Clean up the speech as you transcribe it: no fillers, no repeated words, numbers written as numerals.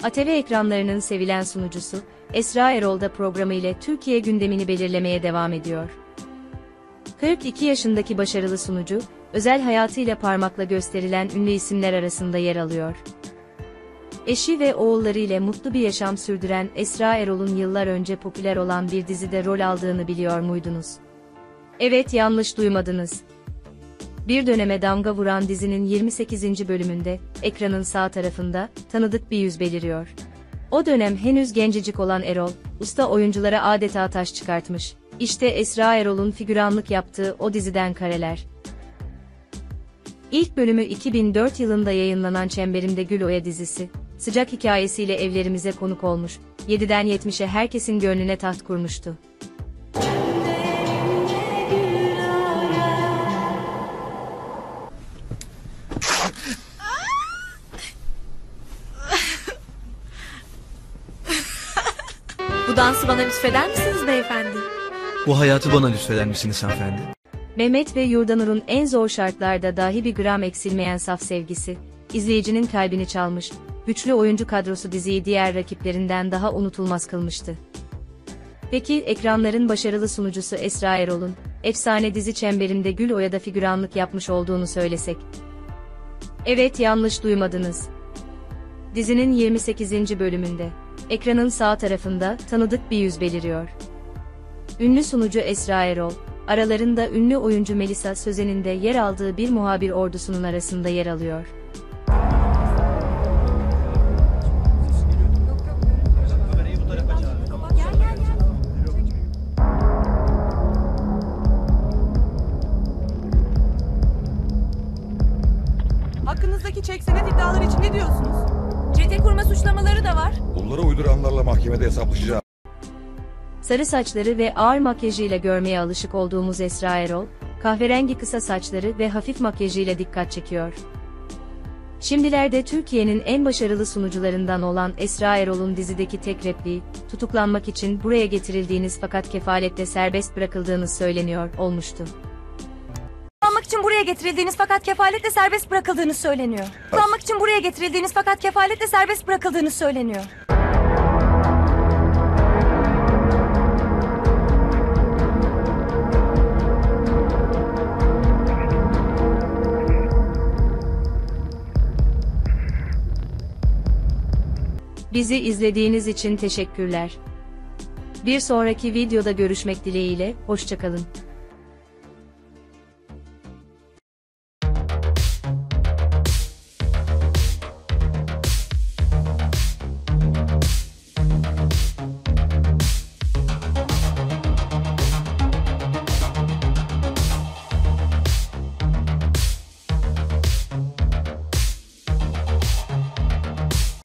ATV ekranlarının sevilen sunucusu, Esra Erol da programı ile Türkiye gündemini belirlemeye devam ediyor. 42 yaşındaki başarılı sunucu, özel hayatıyla parmakla gösterilen ünlü isimler arasında yer alıyor. Eşi ve oğulları ile mutlu bir yaşam sürdüren Esra Erol'un yıllar önce popüler olan bir dizide rol aldığını biliyor muydunuz? Evet, yanlış duymadınız. Bir döneme damga vuran dizinin 28. bölümünde, ekranın sağ tarafında, tanıdık bir yüz beliriyor. O dönem henüz gencecik olan Erol, usta oyunculara adeta taş çıkartmış. İşte Esra Erol'un figüranlık yaptığı o diziden kareler. İlk bölümü 2004 yılında yayınlanan Çemberimde Gül Oya dizisi, sıcak hikayesiyle evlerimize konuk olmuş, 7'den 70'e herkesin gönlüne taht kurmuştu. Bu dansı bana lütfeder misiniz beyefendi? Bu hayatı bana lütfeder misiniz hanımefendi? Mehmet ve Yurdanur'un en zor şartlarda dahi bir gram eksilmeyen saf sevgisi, izleyicinin kalbini çalmış, güçlü oyuncu kadrosu diziyi diğer rakiplerinden daha unutulmaz kılmıştı. Peki ekranların başarılı sunucusu Esra Erol'un, efsane dizi Çemberimde Gül Oya'da figüranlık yapmış olduğunu söylesek? Evet, yanlış duymadınız. Dizinin 28. bölümünde, ekranın sağ tarafında tanıdık bir yüz beliriyor. Ünlü sunucu Esra Erol, aralarında ünlü oyuncu Melisa Sözen'in de yer aldığı bir muhabir ordusunun arasında yer alıyor. Hakkınızdaki çek senet iddiaları için ne diyorsunuz? Çete kurma suçlamaları da var. Bunları uyduranlarla mahkemede hesaplaşacağız. Sarı saçları ve ağır makyajıyla görmeye alışık olduğumuz Esra Erol, kahverengi kısa saçları ve hafif makyajıyla dikkat çekiyor. Şimdilerde Türkiye'nin en başarılı sunucularından olan Esra Erol'un dizideki tek repliği, tutuklanmak için buraya getirildiğiniz fakat kefaletle serbest bırakıldığınız söyleniyor, olmuştu. Tutuklanmak için buraya getirildiğiniz fakat kefaletle serbest bırakıldığınız söyleniyor. Tutuklanmak için buraya getirildiğiniz fakat kefaletle serbest bırakıldığınız söyleniyor. Bizi izlediğiniz için teşekkürler. Bir sonraki videoda görüşmek dileğiyle, hoşça kalın.